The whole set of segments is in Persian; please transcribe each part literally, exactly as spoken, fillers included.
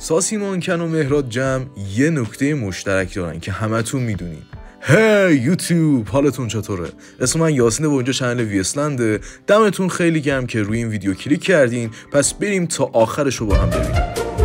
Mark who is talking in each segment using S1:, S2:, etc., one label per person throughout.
S1: ساسی مانکن و مهراد جمع یه نکته مشترک دارن که همتون میدونین. هی یوتیوب، حالتون چطوره؟ اسم من یاسینه و اینجا چنل وی اسلنده. دمتون خیلی گرم که روی این ویدیو کلیک کردین. پس بریم تا آخرش رو با هم ببینیم.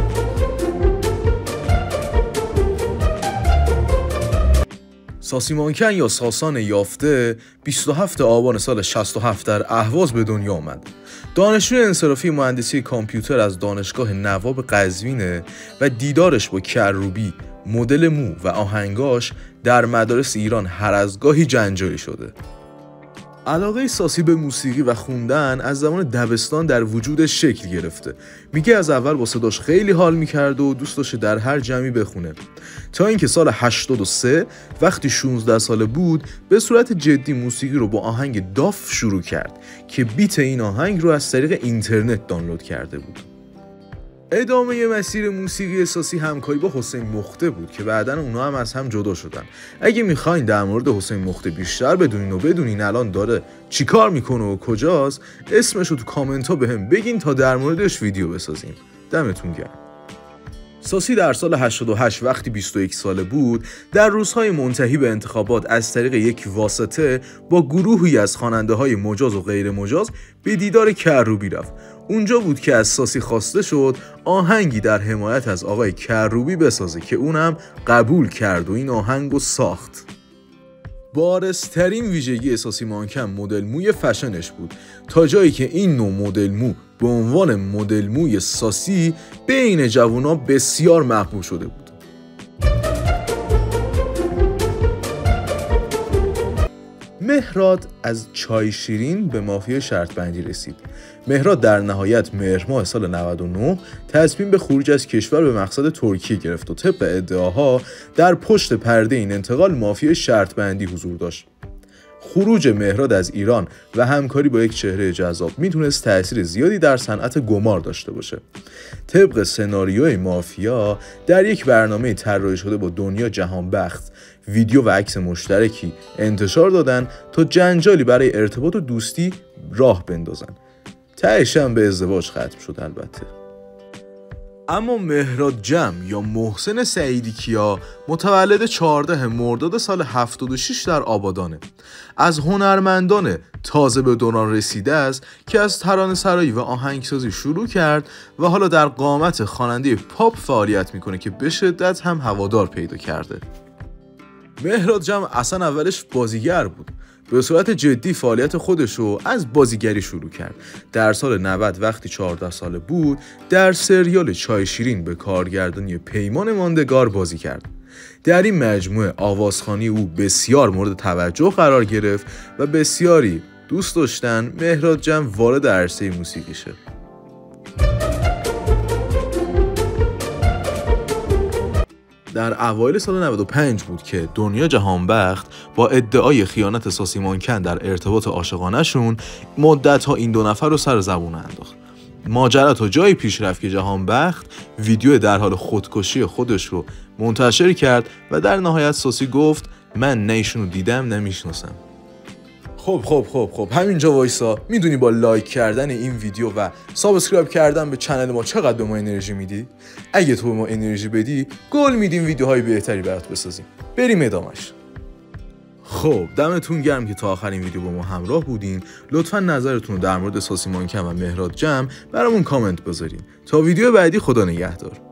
S1: ساسی مانکن یا ساسان یافته بیست و هفتم آبان سال شصت و هفت در اهواز به دنیا آمد. دانشجوی انصرافی مهندسی کامپیوتر از دانشگاه نواب قزوینه و دیدارش با کروبی، مدل مو و آهنگاش در مدارس ایران هر از گاهی جنجالی شده. علاقه ساسی به موسیقی و خوندن از زمان دبستان در وجودش شکل گرفته. میگه از اول با صداش خیلی حال میکرد و دوست داشته در هر جمعی بخونه، تا اینکه سال هشتاد و سه وقتی شانزده ساله بود به صورت جدی موسیقی رو با آهنگ داف شروع کرد که بیت این آهنگ رو از طریق اینترنت دانلود کرده بود. ادامه مسیر موسیقی ساسی همکاری با حسین مخته بود که بعداً اونا هم از هم جدا شدن. اگه میخواین در مورد حسین مخته بیشتر بدونین و بدونین الان داره چیکار میکنه و کجاست، اسمش رو تو کامنت ها بهم بگین تا در موردش ویدیو بسازیم. دمتون گرم. ساسی در سال هشتاد و هشت وقتی بیست و یک ساله بود، در روزهای منتهی به انتخابات از طریق یک واسطه با گروهی از خواننده‌های مجاز و غیر مجاز به دیدار کروبی رفت. اونجا بود که از ساسی خواسته شد آهنگی در حمایت از آقای کروبی بسازه که اونم قبول کرد و این آهنگو ساخت. بارزترین ویژگی ساسی مانکن مدل موی فشنش بود، تا جایی که این نوع مدل مو به عنوان مدل موی ساسی بین جوونا بسیار محبوب شده بود. مهراد از چای شیرین به مافیا شرط بندی رسید. مهراد در نهایت مهر ماه سال نود و نه تصمیم به خروج از کشور به مقصد ترکیه گرفت و طبق ادعاها در پشت پرده این انتقال مافیا شرط بندی حضور داشت. خروج مهراد از ایران و همکاری با یک چهره جذاب میتونست تأثیر زیادی در صنعت گمار داشته باشه. طبق سناریوی مافیا در یک برنامه طراحی شده با دنیا جهانبخت ویدیو و عکس مشترکی انتشار دادن تا جنجالی برای ارتباط و دوستی راه بندازن. تهش هم به ازدواج ختم شد البته. اما مهراد جمع یا محسن سعیدی کیا متولد چهاردهم مرداد سال هفتاد و شش در آبادانه. از هنرمندان تازه به دوران رسیده است که از ترانه‌سرایی و آهنگسازی شروع کرد و حالا در قامت خواننده پاپ فعالیت میکنه که به شدت هم هوادار پیدا کرده. مهراد جمع اصلا اولش بازیگر بود. به صورت جدی فعالیت خودش رو از بازیگری شروع کرد. در سال نود وقتی چهارده ساله بود در سریال چای شیرین به کارگردانی پیمان ماندگار بازی کرد. در این مجموعه آوازخوانی او بسیار مورد توجه قرار گرفت و بسیاری دوست داشتن مهراد جمع وارد عرصه موسیقی شه. در اوایل سال نود و پنج بود که دنیا جهانبخت با ادعای خیانت ساسی مانکن در ارتباط عاشقانه‌شون مدت‌ها این دو نفر رو سر زبون انداخت. ماجرا تا جایی پیش رفت که جهانبخت ویدیو در حال خودکشی خودش رو منتشر کرد و در نهایت ساسی گفت من نه ایشونو دیدم نه میشناسم. خب خب خب خب همینجا وایسا. میدونی با لایک کردن این ویدیو و سابسکرایب کردن به چنل ما چقدر به ما انرژی میدی؟ اگه تو به ما انرژی بدی گل میدیم ویدیوهای بهتری برات بسازیم. بریم ادامش. خب دمتون گرم که تا آخرین ویدیو با ما همراه بودین. لطفا نظرتون رو در مورد ساسی مانکن و مهراد جمع برامون کامنت بذارین. تا ویدیو بعدی خدا نگهدار.